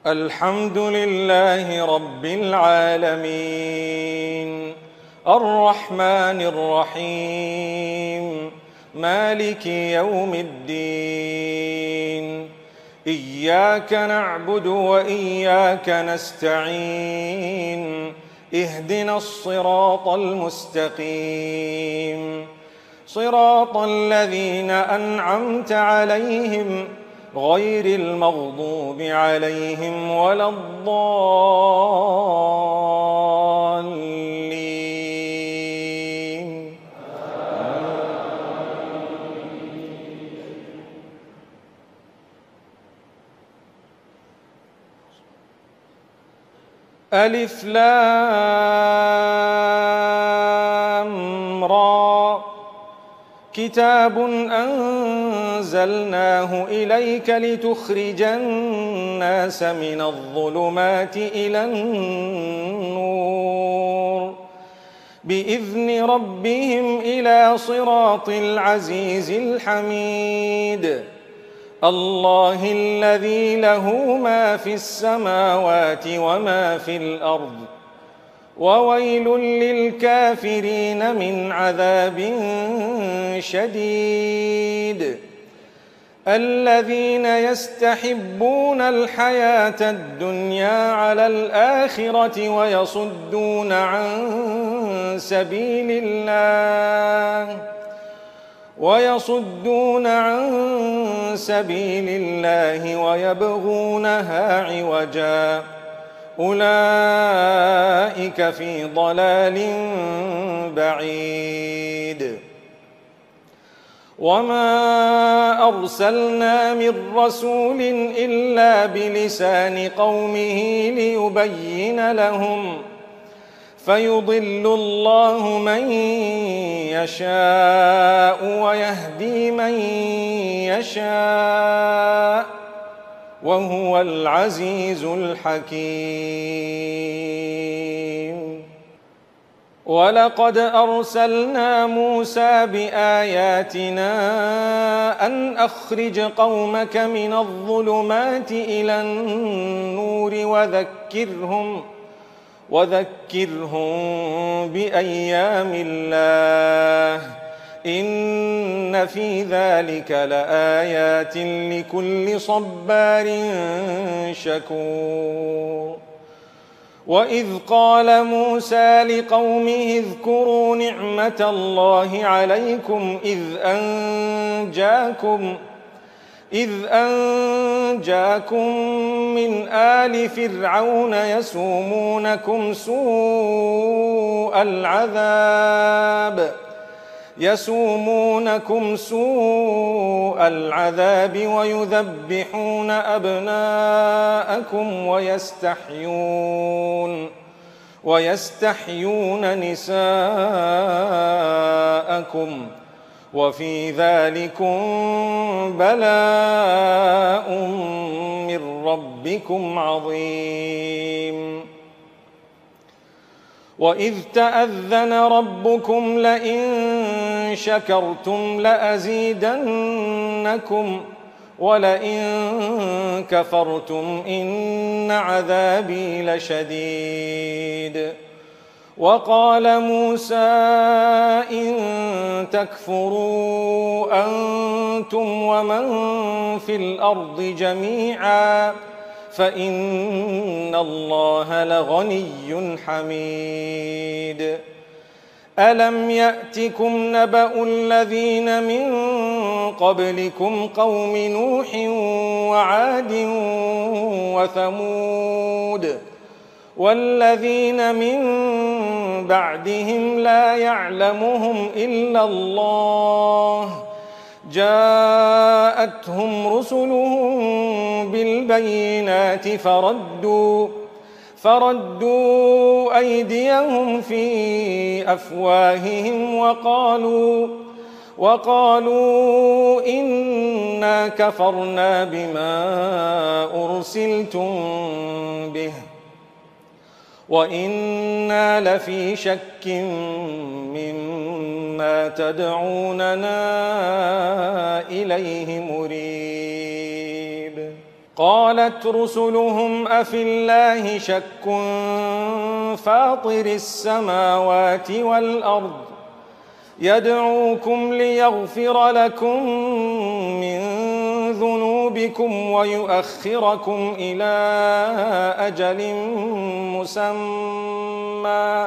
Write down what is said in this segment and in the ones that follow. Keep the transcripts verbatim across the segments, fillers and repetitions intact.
الحمد لله رب العالمين الرحمن الرحيم مالك يوم الدين إياك نعبد وإياك نستعين اهدنا الصراط المستقيم صراط الذين أنعمت عليهم غير المغضوب عليهم ولا الضالين. ألف لام را كتاب أنزلناه إليك لتخرج الناس من الظلمات إلى النور بإذن ربهم إلى صراط العزيز الحميد الله الذي له ما في السماوات وما في الأرض وويل للكافرين من عذاب شديد الذين يستحبون الحياة الدنيا على الآخرة ويصدون عن سبيل الله ويصدون عن سبيل الله ويبغونها عوجا أولئك في ضلال بعيد وما أرسلنا من رسول إلا بلسان قومه ليبين لهم فيضل الله من يشاء ويهدي من يشاء وهو العزيز الحكيم ولقد أرسلنا موسى بآياتنا أن أخرج قومك من الظلمات إلى النور وذكرهم وذكرهم بأيام الله إن في ذلك لآيات لكل صبار شكور وإذ قال موسى لقومه اذكروا نعمة الله عليكم إذ أنجاكم إذ أنجاكم من آل فرعون يسومونكم سوء العذاب يسومونكم سوء العذاب ويذبحون أبناءكم ويستحيون ويستحيون نساءكم وفي ذلكم بلاء من ربكم عظيم وإذ تأذن ربكم لئن شكرتم لأزيدنكم ولئن كفرتم إن عذابي لشديد وقال موسى إن تكفروا أنتم ومن في الأرض جميعا فإن الله لغني حميد ألم يأتكم نبأ الذين من قبلكم قوم نوح وعاد وثمود والذين من بعدهم لا يعلمهم إلا الله جاءتهم رسلهم بالبينات فردوا فردوا أيديهم في أفواههم وقالوا وقالوا إنا كفرنا بما أرسلتم به وإنا لفي شك مما تدعوننا إليه مريب قالت رسلهم أفي الله شك فاطر السماوات والأرض يدعوكم ليغفر لكم من ذنوبكم ويؤخركم إلى أجل مسمى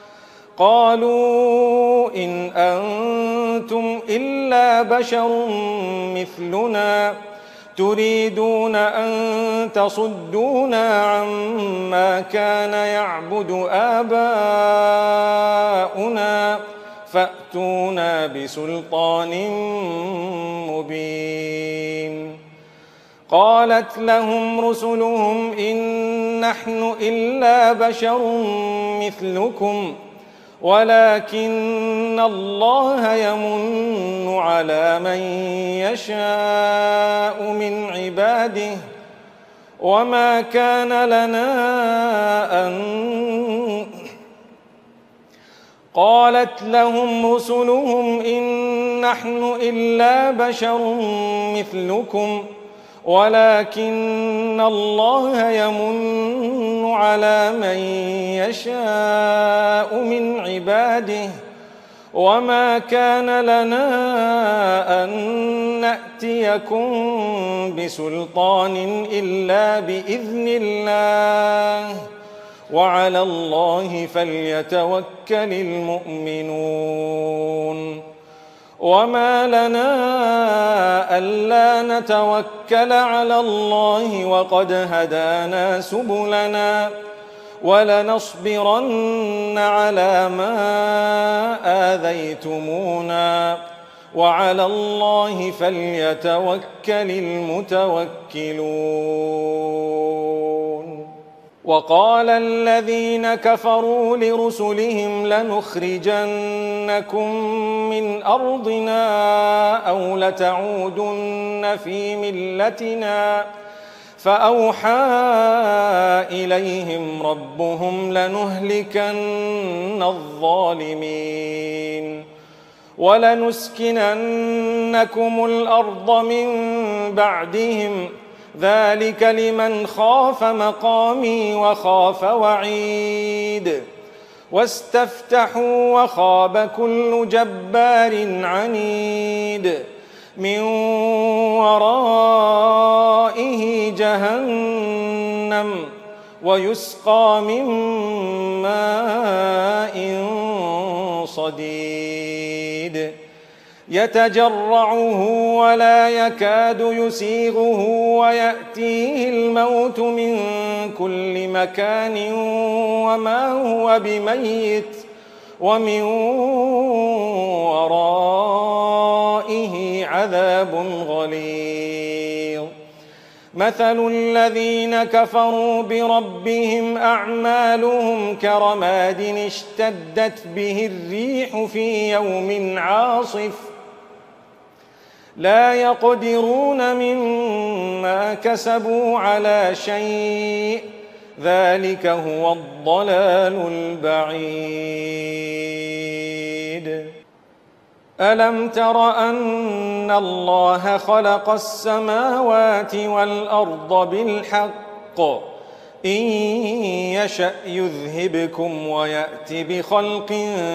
قالوا إن أنتم إلا بشر مثلنا تريدون أن تصدونا عما كان يعبد آباؤنا فأتونا بسلطان مبين. قالت لهم رسلهم إن نحن إلا بشر مثلكم ولكن الله يمن على من يشاء من عباده وما كان لنا أن قالت لهم رسلهم إن نحن إلا بشر مثلكم ولكن الله يمن على من يشاء من عباده وما كان لنا أن نأتيكم بسلطان إلا بإذن الله وعلى الله فليتوكل المؤمنون. وما لنا ألا نتوكل على الله وقد هدانا سبلنا ولنصبرن على ما آذيتمونا وعلى الله فليتوكل المتوكلون. وقال الذين كفروا لرسلهم لنخرجنكم من أرضنا أو لتعودن في ملتنا فأوحى إليهم ربهم لنهلكن الظالمين ولنسكننكم الأرض من بعدهم ذلك لمن خاف مقامي وخاف وعيد. واستفتحوا وخاب كل جبار عنيد من ورائه جهنم ويسقى من ماء صديد يتجرعه ولا يكاد يسيغه ويأتيه الموت من كل مكان وما هو بميت ومن ورائه عذاب غليظ. مثل الذين كفروا بربهم أعمالهم كرماد اشتدت به الريح في يوم عاصف لا يقدرون مما كسبوا على شيء ذلك هو الضلال البعيد. ألم تر أن الله خلق السماوات والأرض بالحق إن يشأ يذهبكم ويأت بخلق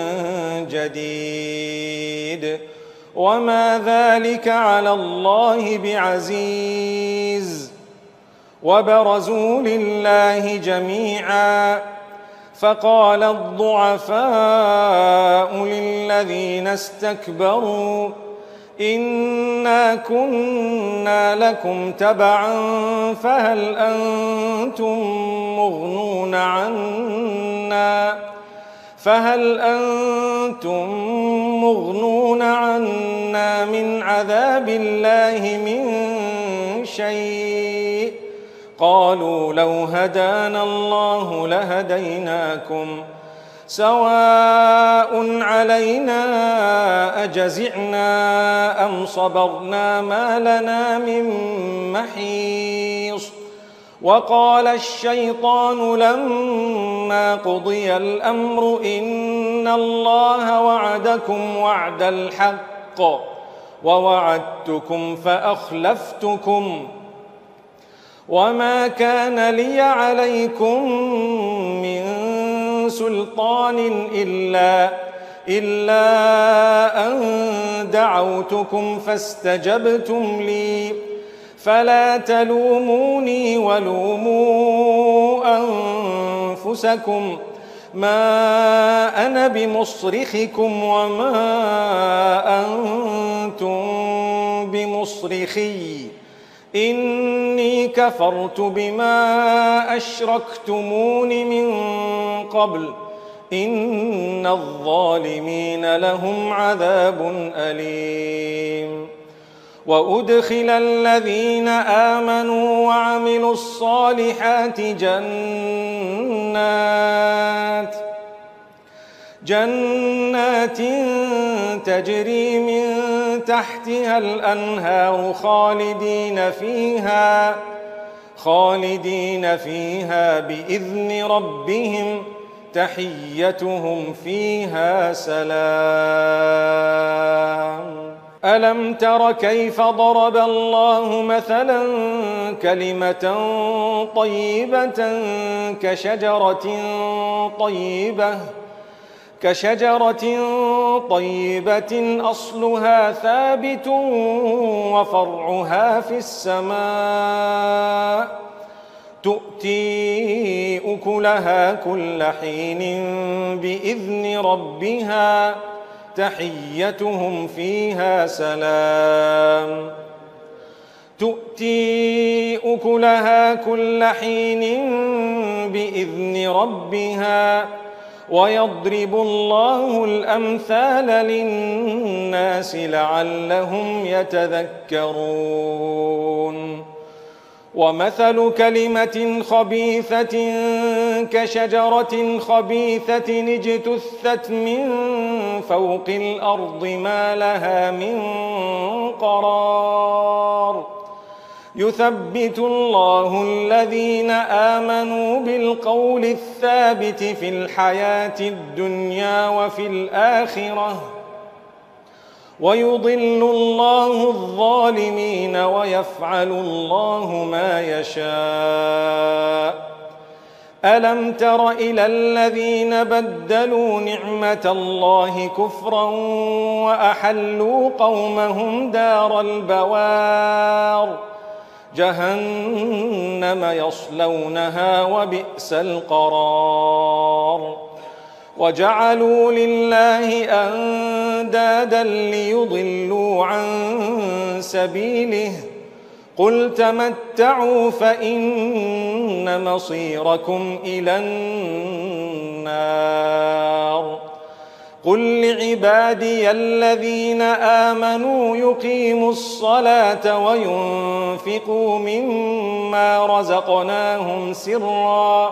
جديد وما ذلك على الله بعزيز. وبرزوا لله جميعا فقال الضعفاء للذين استكبروا إنا كنا لكم تبعا فهل أنتم مغنون عنا فهل أنتم مغنون عنا من عذاب الله من شيء قالوا لو هدانا الله لهديناكم سواء علينا أجزعنا أم صبرنا ما لنا من محيص. وقال الشيطان لما قضي الأمر إن الله وعدكم وعد الحق ووعدتكم فأخلفتكم وما كان لي عليكم من سلطان إلا, إلا أن دعوتكم فاستجبتم لي فلا تلوموني ولوموا أنفسكم ما أنا بمصرخكم وما أنتم بمصرخي إني كفرت بما أشركتمون من قبل إن الظالمين لهم عذاب أليم. وأدخل الذين آمنوا وعملوا الصالحات جنات جنات تجري من تحتها الأنهار خالدين فيها خالدين فيها بإذن ربهم تحيتهم فيها سلام. ألم تر كيف ضرب الله مثلا كلمة طيبة كشجرة طيبة كشجرة طيبة أصلها ثابت وفرعها في السماء تؤتي أكلها كل حين بإذن ربها تحيتهم فيها سلام. تؤتي أكلها كل حين بإذن ربها ويضرب الله الأمثال للناس لعلهم يتذكرون. ومثل كلمة خبيثة كشجرة خبيثة اجتثت من فوق الأرض ما لها من قرار يثبت الله الذين آمنوا بالقول الثابت في الحياة الدنيا وفي الآخرة ويضل الله الظالمين ويفعل الله ما يشاء. ألم تر إلى الذين بدلوا نعمة الله كفرا وأحلوا قومهم دار البوار جهنم يصلونها وبئس القرار. وجعلوا لله أندادا ليضلوا عن سبيله قل تمتعوا فإن مصيركم إلى النار. قل لعبادي الذين آمنوا يقيموا الصلاة وينفقوا مما رزقناهم سرا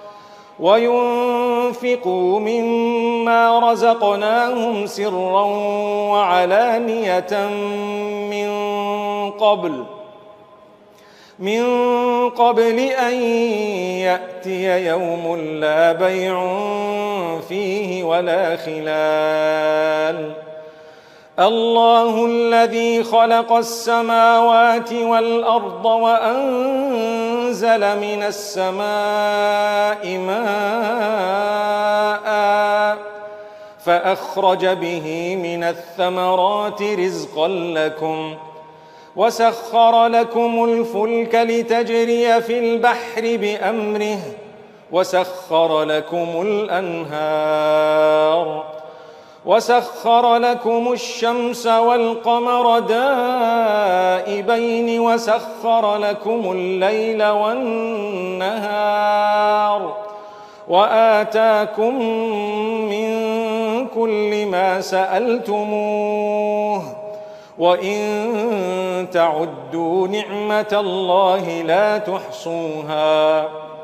وينفقوا مما رزقناهم سرا وعلانية من قبل من قبل أن يأتي يوم لا بيع فيه ولا خلال. الله الذي خلق السماوات والأرض وأنزل من السماء ماء فأخرج به من الثمرات رزقا لكم وسخر لكم الفلك لتجري في البحر بأمره وسخر لكم الأنهار وسخر لكم الشمس والقمر دائبين وسخر لكم الليل والنهار وآتاكم من كل ما سألتموه وإن تعدوا نعمة الله لا تحصوها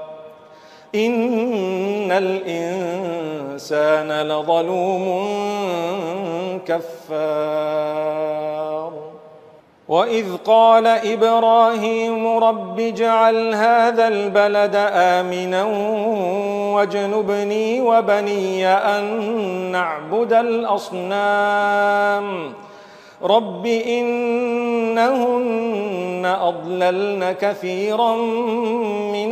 إن الإنسان لظلوم كفار. وإذ قال إبراهيم رب اجعل هذا البلد آمنا واجنبني وبني أن نعبد الأصنام رب إنهن أضللن كثيرا من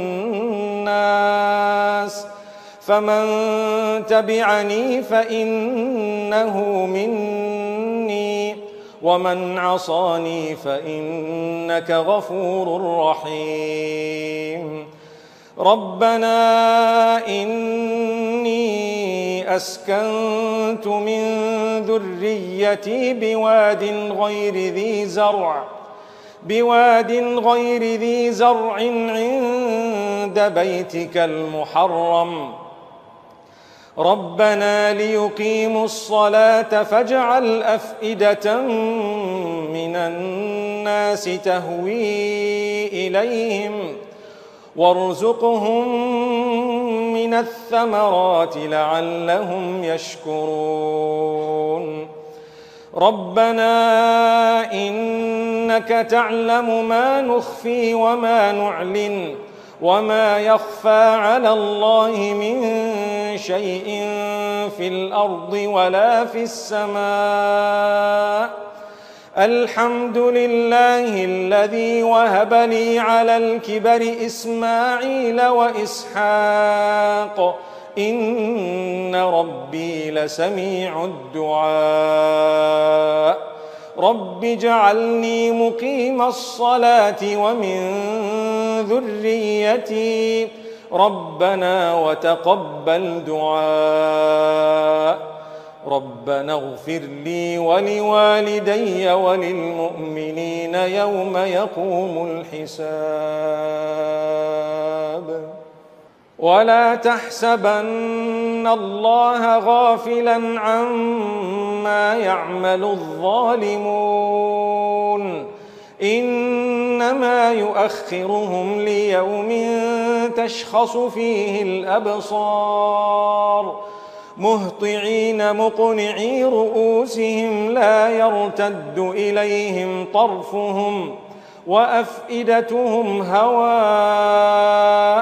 الناس فمن تبعني فإنه مني ومن عصاني فإنك غفور رحيم ربنا إني أسكنت من ذريتي بواد غير ذي زرع بواد غير ذي زرع عند بيتك المحرم ربنا ليقيموا الصلاة فاجعل أفئدة من الناس تهوي إليهم وارزقهم من الثمرات لعلهم يشكرون ربنا إنك تعلم ما نخفي وما نعلن وما يخفى على الله من شيء في الأرض ولا في السماء الحمد لله الذي وهب لي على الكبر إسماعيل وإسحاق إن ربي لسميع الدعاء رب اجعلني مقيم الصلاة ومن ذريتي ربنا وتقبل دعاء ربنا اغفر لي ولوالدي وللمؤمنين يوم يقوم الحساب ولا تحسبن الله غافلا عما يعمل الظالمون إنما يؤخرهم ليوم تشخص فيه الأبصار مهطعين مقنعي رؤوسهم لا يرتد إليهم طرفهم وأفئدتهم هواء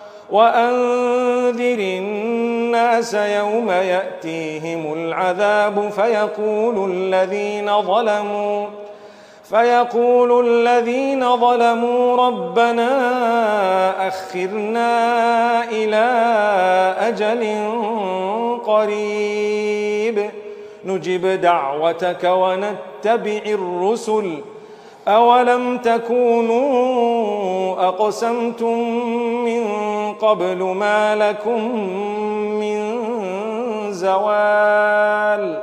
وأنذر الناس يوم يأتيهم العذاب فيقول الذين ظلموا فيقول الذين ظلموا ربنا أخرنا إلى أجل قريب نجب دعوتك ونتبع الرسل أولم تكونوا أقسمتم من قبل ما لكم من زوال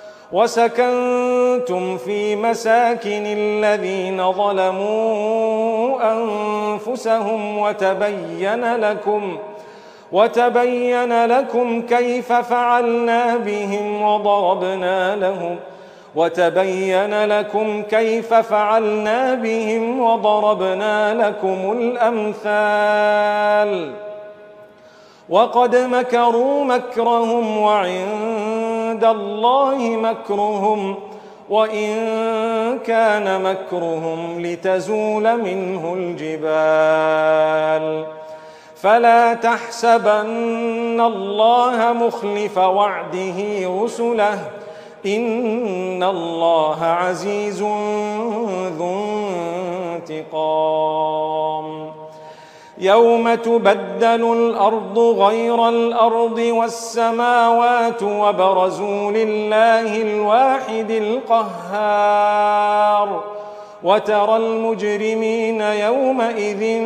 وسكنتم في مساكن الذين ظلموا أنفسهم وتبين لكم وتبين لكم كيف فعلنا بهم وضربنا لهم وتبين لكم كيف فعلنا بهم وضربنا لكم الأمثال وقد مكروا مكرهم وعند الله مكرهم وإن كان مكرهم لتزول منه الجبال فلا تحسبن الله مخلف وعده رسله إن الله عزيز ذو انتقام يوم تبدل الأرض غير الأرض والسماوات وبرزوا لله الواحد القهار وترى المجرمين يومئذ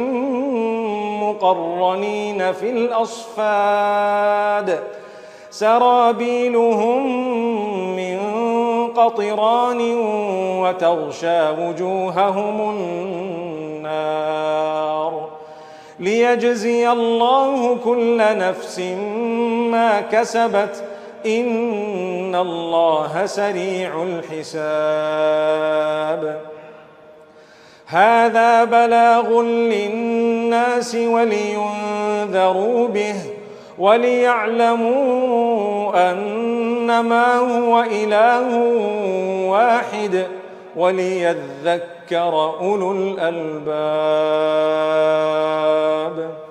مقرنين في الأصفاد سرابيلهم من قطران وتغشى وجوههم النار ليجزي الله كل نفس ما كسبت إن الله سريع الحساب هذا بلاغ للناس ولينذروا به وليعلموا أنما هو إله واحد وليذكر أولو الألباب.